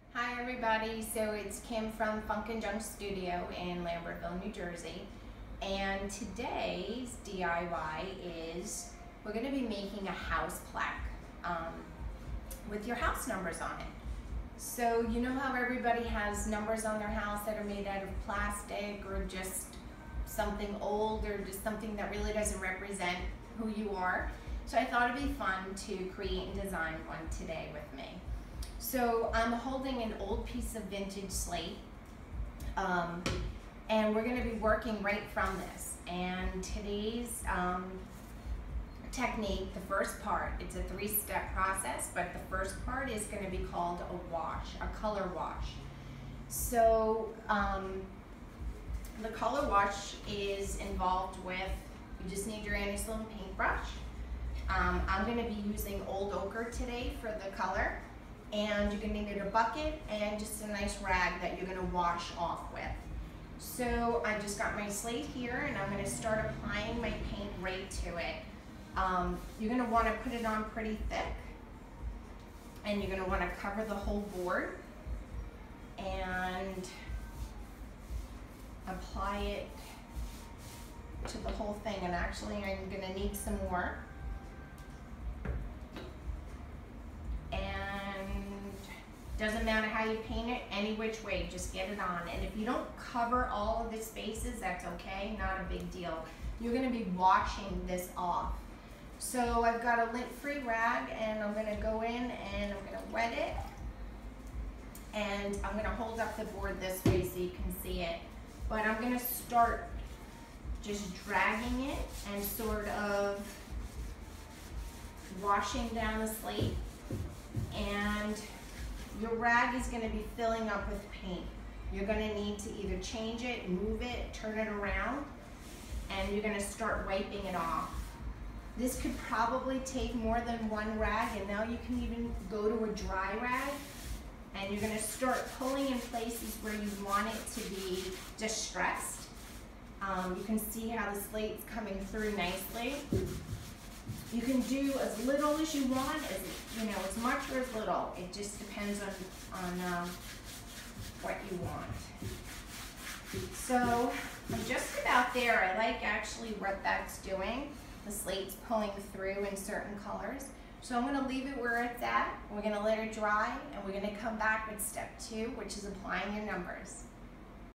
Hi everybody, so it's Kim from Funk and Junk Studio in Lambertville, New Jersey, and today's DIY is we're going to be making a house plaque with your house numbers on it. So you know how everybody has numbers on their house that are made out of plastic or just something old or just something that really doesn't represent who you are. So I thought it'd be fun to create and design one today with me. So I'm holding an old piece of vintage slate, and we're going to be working right from this. And today's technique, the first part, it's a three-step process, but the first part is going to be called a wash, a color wash. So the color wash is involved with, you just need your Annie-Sloan paintbrush. I'm going to be using Old Ochre today for the color. And you're going to need a bucket and just a nice rag that you're going to wash off with. So I just got my slate here and I'm going to start applying my paint right to it. You're going to want to put it on pretty thick, and you're going to want to cover the whole board and apply it to the whole thing. And actually I'm going to need some more. Doesn't matter how you paint it, any which way, just get it on. And if you don't cover all of the spaces, that's okay, not a big deal. You're gonna be washing this off. So I've got a lint-free rag, and I'm gonna go in and I'm gonna wet it. And I'm gonna hold up the board this way so you can see it. But I'm gonna start just dragging it and sort of washing down the slate. And your rag is going to be filling up with paint. You're going to need to either change it, move it, turn it around, and you're going to start wiping it off. This could probably take more than one rag, and now you can even go to a dry rag, and you're going to start pulling in places where you want it to be distressed. You can see how the slate's coming through nicely. You can do as little as you want, as much or as little. It just depends on what you want. So I'm just about there. I like actually what that's doing. The slate's pulling through in certain colors. So I'm going to leave it where it's at. We're going to let it dry, and we're going to come back with step 2, which is applying your numbers.